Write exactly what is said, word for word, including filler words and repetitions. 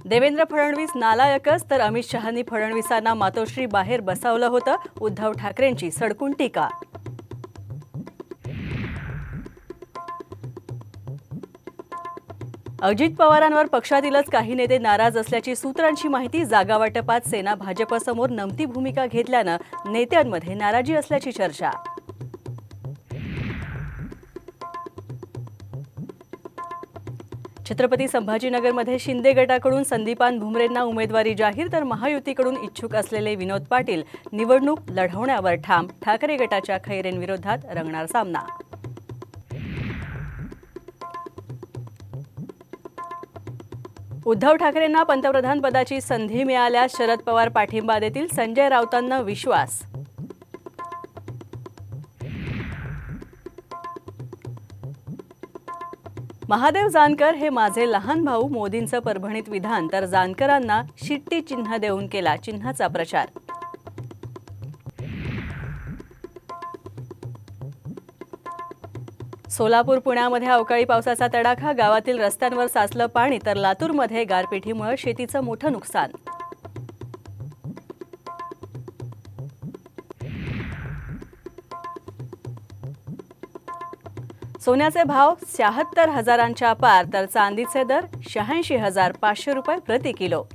देवेंद्र फडणवीस नालायकच तर अमित शहांनी फडणवीसांना मातोश्री बाहेर बसवलं होतं, उद्धव ठाकरेंची सडकून टीका। अजित पवारांवर पक्षातीलच काही नेते नाराज असल्याची सूत्रांची माहिती। जागा वाटपात सेना भाजपसमोर नमती भूमिका घेतल्यानं नेत्यांमध्ये नाराजी असल्याची चर्चा। छत्रपती संभाजीनगरमध्ये शिंदे गटाकडून संदीपान भुमरेंना उमेदवारी जाहीर, तर महायुतीकडून इच्छुक असलेले विनोद पाटील निवडणूक लढवण्यावर ठाम। ठाकरे गटाच्या खैरेंविरोधात रंगणार सामना। उद्धव ठाकरेंना पंतप्रधान पदाची संधी मिळाल्यास शरद पवार पाठिंबा देतील, संजय राऊतांना विश्वास। महादेव जानकर हे माझे लहान भाऊ, मोदींचं परभणीत विधान, तर जानकरांना शिट्टी चिन्ह देऊन केला चिन्हाचा प्रचार। सोलापूर पुण्यामध्ये अवकाळी पावसाचा तडाखा, गावातील रस्त्यांवर साचलं पाणी, तर लातूरमध्ये गारपिटीमुळे शेतीचं मोठं नुकसान। सोन्याचे भाव शहात्तर हजारांच्या पार, तर चांदीचे दर शहाऐंशी हजार पाचशे रुपये प्रति किलो।